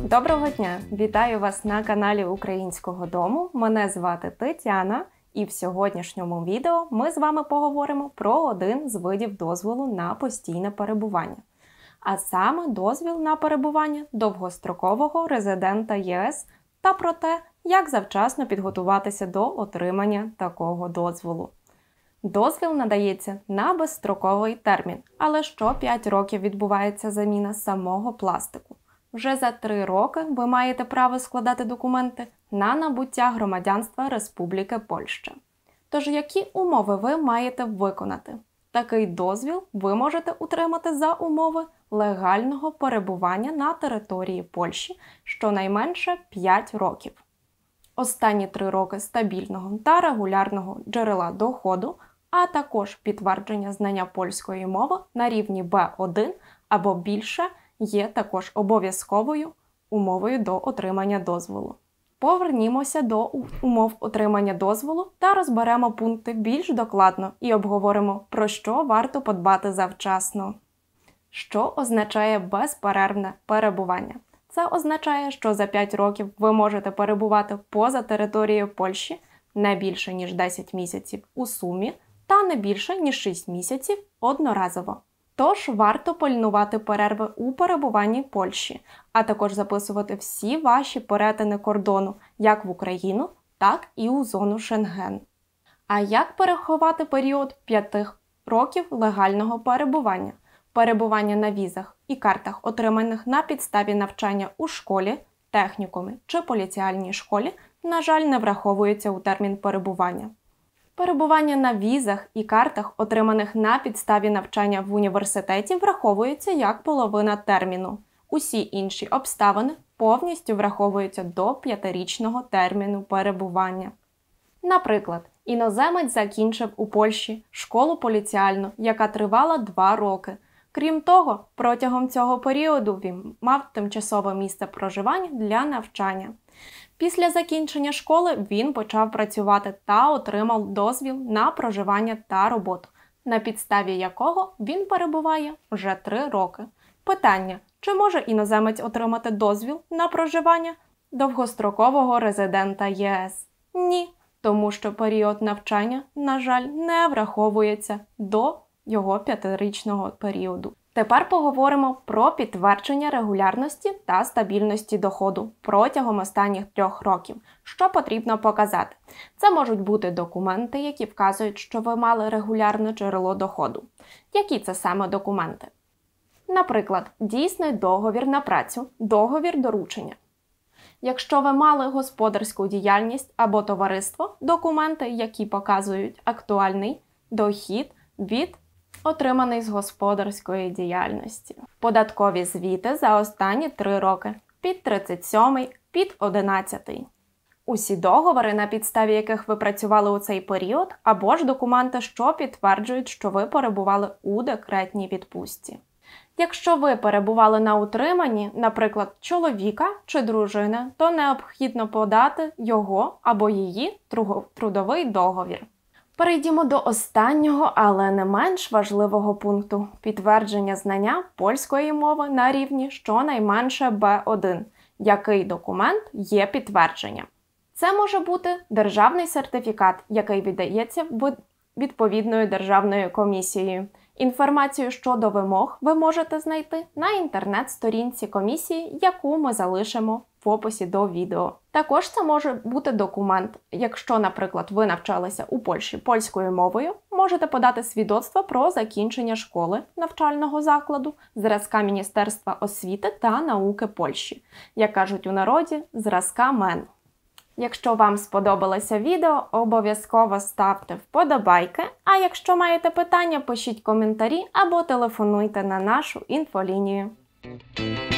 Доброго дня! Вітаю вас на каналі Українського дому. Мене звати Тетяна, і в сьогоднішньому відео ми з вами поговоримо про один з видів дозволу на постійне перебування. А саме дозвіл на перебування довгострокового резидента ЄС та про те, як завчасно підготуватися до отримання такого дозволу. Дозвіл надається на безстроковий термін, але що 5 років відбувається заміна самого пластику. Вже за 3 роки ви маєте право складати документи на набуття громадянства Республіки Польща. Тож, які умови ви маєте виконати? Такий дозвіл ви можете отримати за умови легального перебування на території Польщі щонайменше 5 років. Останні 3 роки стабільного та регулярного джерела доходу, а також підтвердження знання польської мови на рівні B1 або більше є також обов'язковою умовою до отримання дозволу. Повернімося до умов отримання дозволу та розберемо пункти більш докладно і обговоримо, про що варто подбати завчасно. Що означає безперервне перебування? Це означає, що за 5 років ви можете перебувати поза територією Польщі не більше, ніж 10 місяців у сумі та не більше, ніж 6 місяців одноразово. Тож варто пильнувати перерви у перебуванні Польщі, а також записувати всі ваші перетини кордону як в Україну, так і у зону Шенген. А як переховати період 5 років легального перебування? Перебування на візах і картах, отриманих на підставі навчання у школі, технікумі чи поліціальній школі, на жаль, не враховується у термін перебування. Перебування на візах і картах, отриманих на підставі навчання в університеті, враховується як половина терміну. Усі інші обставини повністю враховуються до 5-річного терміну перебування. Наприклад, іноземець закінчив у Польщі школу поліціальну, яка тривала 2 роки. Крім того, протягом цього періоду він мав тимчасове місце проживання для навчання. Після закінчення школи він почав працювати та отримав дозвіл на проживання та роботу, на підставі якого він перебуває вже 3 роки. Питання: чи може іноземець отримати дозвіл на проживання довгострокового резидента ЄС? Ні, тому що період навчання, на жаль, не враховується до його 5-річного періоду. Тепер поговоримо про підтвердження регулярності та стабільності доходу протягом останніх 3 років. Що потрібно показати? Це можуть бути документи, які вказують, що ви мали регулярне джерело доходу. Які це саме документи? Наприклад, дійсний договір на працю, договір доручення. Якщо ви мали господарську діяльність або товариство, документи, які показують актуальний дохід від отриманий з господарської діяльності. Податкові звіти за останні 3 роки, під 37-й, під 11-й. Усі договори, на підставі яких ви працювали у цей період, або ж документи, що підтверджують, що ви перебували у декретній відпустці. Якщо ви перебували на утриманні, наприклад, чоловіка чи дружини, то необхідно подати його або її трудовий договір. Перейдімо до останнього, але не менш важливого пункту – підтвердження знання польської мови на рівні щонайменше B1. Який документ є підтвердженням? Це може бути державний сертифікат, який видається відповідною державною комісією. Інформацію щодо вимог ви можете знайти на інтернет-сторінці комісії, яку ми залишимо в описі до відео. Також це може бути документ. Якщо, наприклад, ви навчалися у Польщі польською мовою, можете подати свідоцтво про закінчення школи навчального закладу, зразка Міністерства освіти та науки Польщі. Як кажуть у народі, зразка МЕН. Якщо вам сподобалося відео, обов'язково ставте вподобайки, а якщо маєте питання, пишіть коментарі або телефонуйте на нашу інфолінію.